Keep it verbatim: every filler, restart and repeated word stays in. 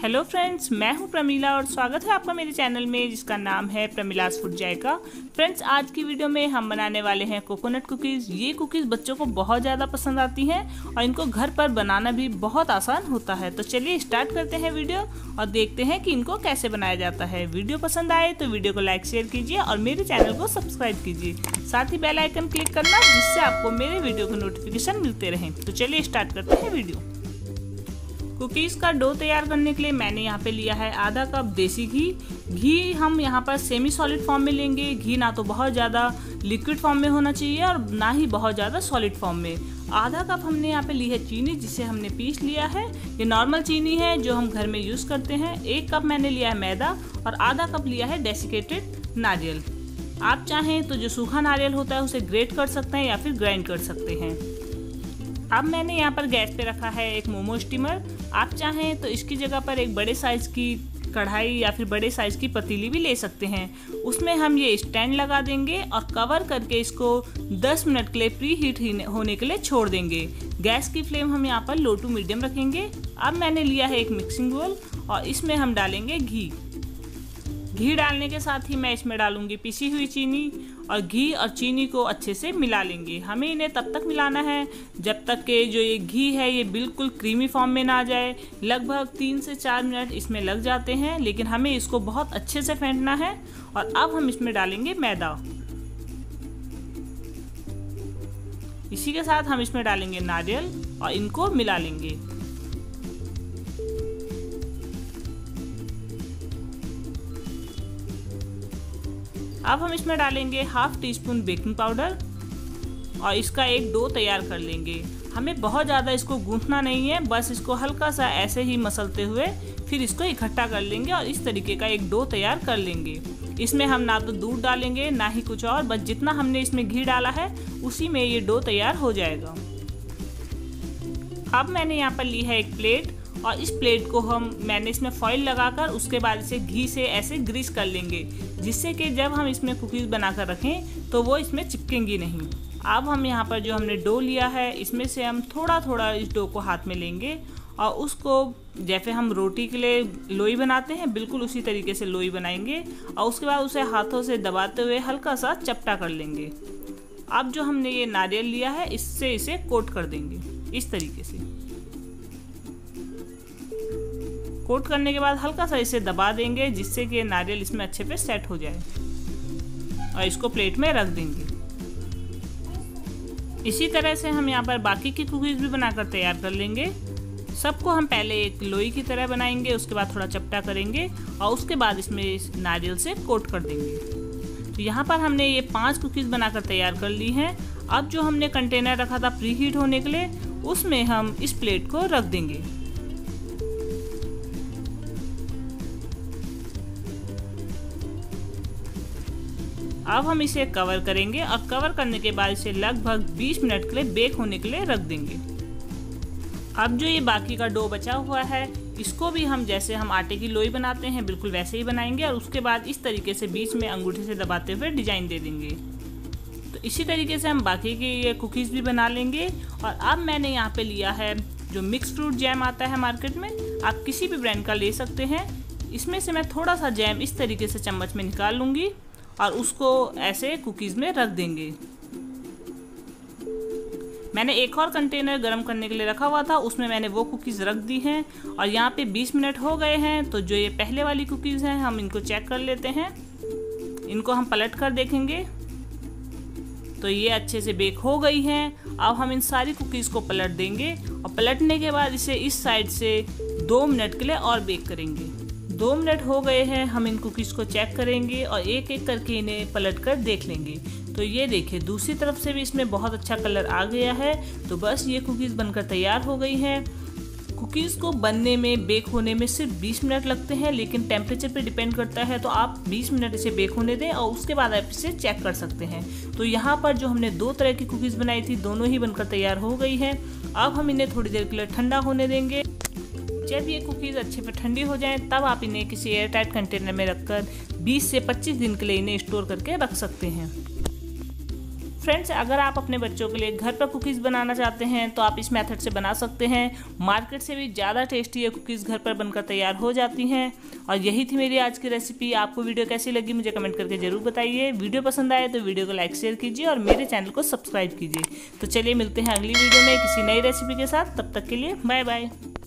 Hello friends, मैं हूं प्रमीला और स्वागत है आपका मेरे चैनल में जिसका नाम है प्रमीलास फूड जायका। फ्रेंड्स, आज की वीडियो में हम बनाने वाले हैं कोकोनट कुकीज़। ये कुकीज़ बच्चों को बहुत ज़्यादा पसंद आती हैं और इनको घर पर बनाना भी बहुत आसान होता है। तो चलिए स्टार्ट करते हैं वीडियो और देखते हैं कि इनको कैसे बनाया जाता है। वीडियो पसंद आए तो वीडियो को लाइक शेयर कीजिए और मेरे चैनल को सब्सक्राइब कीजिए, साथ ही बेल आइकन क्लिक करना जिससे आपको मेरे वीडियो के नोटिफिकेशन मिलते रहें। तो चलिए स्टार्ट करते हैं वीडियो। कुकीज़ का डो तैयार करने के लिए मैंने यहाँ पे लिया है आधा कप देसी घी। घी हम यहाँ पर सेमी सॉलिड फॉर्म में लेंगे। घी ना तो बहुत ज़्यादा लिक्विड फॉर्म में होना चाहिए और ना ही बहुत ज़्यादा सॉलिड फॉर्म में। आधा कप हमने यहाँ पे ली है चीनी, जिसे हमने पीस लिया है। ये नॉर्मल चीनी है जो हम घर में यूज़ करते हैं। एक कप मैंने लिया है मैदा और आधा कप लिया है डेसिकेटेड नारियल। आप चाहें तो जो सूखा नारियल होता है उसे ग्रेट कर सकते हैं या फिर ग्राइंड कर सकते हैं। अब मैंने यहाँ पर गैस पे रखा है एक मोमो स्टीमर। आप चाहें तो इसकी जगह पर एक बड़े साइज़ की कढ़ाई या फिर बड़े साइज़ की पतीली भी ले सकते हैं। उसमें हम ये स्टैंड लगा देंगे और कवर करके इसको दस मिनट के लिए प्री हीट होने के लिए छोड़ देंगे। गैस की फ्लेम हम यहाँ पर लो टू मीडियम रखेंगे। अब मैंने लिया है एक मिक्सिंग बोल और इसमें हम डालेंगे घी। घी डालने के साथ ही मैं इसमें डालूंगी पिसी हुई चीनी और घी और चीनी को अच्छे से मिला लेंगे। हमें इन्हें तब तक मिलाना है जब तक कि जो ये घी है ये बिल्कुल क्रीमी फॉर्म में ना आ जाए। लगभग तीन से चार मिनट इसमें लग जाते हैं, लेकिन हमें इसको बहुत अच्छे से फेंटना है। और अब हम इसमें डालेंगे मैदा। इसी के साथ हम इसमें डालेंगे नारियल और इनको मिला लेंगे। अब हम इसमें डालेंगे half teaspoon baking powder और इसका एक डो तैयार कर लेंगे। हमें बहुत ज़्यादा इसको गूंथना नहीं है, बस इसको हल्का सा ऐसे ही मसलते हुए फिर इसको इकट्ठा कर लेंगे और इस तरीके का एक डो तैयार कर लेंगे। इसमें हम ना तो दूध डालेंगे ना ही कुछ और, बस जितना हमने इसमें घी डाला है उसी में ये डो तैयार हो जाएगा। अब मैंने यहाँ पर ली है एक प्लेट और इस प्लेट को हम मैंने इसमें फॉइल लगाकर उसके बाद इसे घी से ऐसे ग्रीस कर लेंगे, जिससे कि जब हम इसमें कुकीज़ बनाकर रखें तो वो इसमें चिपकेंगी नहीं। अब हम यहाँ पर जो हमने डो लिया है इसमें से हम थोड़ा थोड़ा इस डो को हाथ में लेंगे और उसको जैसे हम रोटी के लिए लोई बनाते हैं बिल्कुल उसी तरीके से लोई बनाएंगे और उसके बाद उसे हाथों से दबाते हुए हल्का सा चपटा कर लेंगे। अब जो हमने ये नारियल लिया है इससे इसे कोट कर देंगे इस तरीके से। कोट करने के बाद हल्का सा इसे दबा देंगे जिससे कि नारियल इसमें अच्छे पे सेट हो जाए और इसको प्लेट में रख देंगे। इसी तरह से हम यहाँ पर बाकी की कुकीज़ भी बनाकर तैयार कर लेंगे। सबको हम पहले एक लोई की तरह बनाएंगे, उसके बाद थोड़ा चपटा करेंगे और उसके बाद इसमें इस नारियल से कोट कर देंगे। तो यहाँ पर हमने ये पांच कुकीज़ बनाकर तैयार कर ली हैं। अब जो हमने कंटेनर रखा था प्री हीट होने के लिए उसमें हम इस प्लेट को रख देंगे। अब हम इसे कवर करेंगे और कवर करने के बाद इसे लगभग बीस मिनट के लिए बेक होने के लिए रख देंगे। अब जो ये बाकी का डो बचा हुआ है इसको भी हम जैसे हम आटे की लोई बनाते हैं बिल्कुल वैसे ही बनाएंगे और उसके बाद इस तरीके से बीच में अंगूठे से दबाते हुए डिजाइन दे देंगे। तो इसी तरीके से हम बाकी की ये कुकीज़ भी बना लेंगे। और अब मैंने यहाँ पे लिया है जो मिक्स फ्रूट जैम आता है मार्केट में, आप किसी भी ब्रांड का ले सकते हैं। इसमें से मैं थोड़ा सा जैम इस तरीके से चम्मच में निकाल लूँगी और उसको ऐसे कुकीज़ में रख देंगे। मैंने एक और कंटेनर गर्म करने के लिए रखा हुआ था, उसमें मैंने वो कुकीज़ रख दी हैं और यहाँ पे बीस मिनट हो गए हैं। तो जो ये पहले वाली कुकीज़ हैं हम इनको चेक कर लेते हैं। इनको हम पलट कर देखेंगे तो ये अच्छे से बेक हो गई हैं। अब हम इन सारी कुकीज़ को पलट देंगे और पलटने के बाद इसे इस साइड से दो मिनट के लिए और बेक करेंगे। दो मिनट हो गए हैं, हम इन कुकीज़ को चेक करेंगे और एक एक करके इन्हें पलट कर देख लेंगे। तो ये देखिए दूसरी तरफ से भी इसमें बहुत अच्छा कलर आ गया है। तो बस ये कुकीज़ बनकर तैयार हो गई हैं। कुकीज़ को बनने में बेक होने में सिर्फ बीस मिनट लगते हैं, लेकिन टेम्परेचर पे डिपेंड करता है। तो आप बीस मिनट इसे बेक होने दें और उसके बाद आप इसे चेक कर सकते हैं। तो यहाँ पर जो हमने दो तरह की कुकीज़ बनाई थी दोनों ही बनकर तैयार हो गई हैं। अब हम इन्हें थोड़ी देर के लिए ठंडा होने देंगे। जब ये कुकीज़ अच्छे पे ठंडी हो जाएं तब आप इन्हें किसी एयर टाइट कंटेनर में रखकर बीस से पच्चीस दिन के लिए इन्हें स्टोर करके रख सकते हैं। फ्रेंड्स, अगर आप अपने बच्चों के लिए घर पर कुकीज़ बनाना चाहते हैं तो आप इस मेथड से बना सकते हैं। मार्केट से भी ज़्यादा टेस्टी ये कुकीज़ घर पर बनकर तैयार हो जाती हैं। और यही थी मेरी आज की रेसिपी। आपको वीडियो कैसी लगी मुझे कमेंट करके ज़रूर बताइए। वीडियो पसंद आए तो वीडियो को लाइक शेयर कीजिए और मेरे चैनल को सब्सक्राइब कीजिए। तो चलिए मिलते हैं अगली वीडियो में किसी नई रेसिपी के साथ। तब तक के लिए बाय बाय।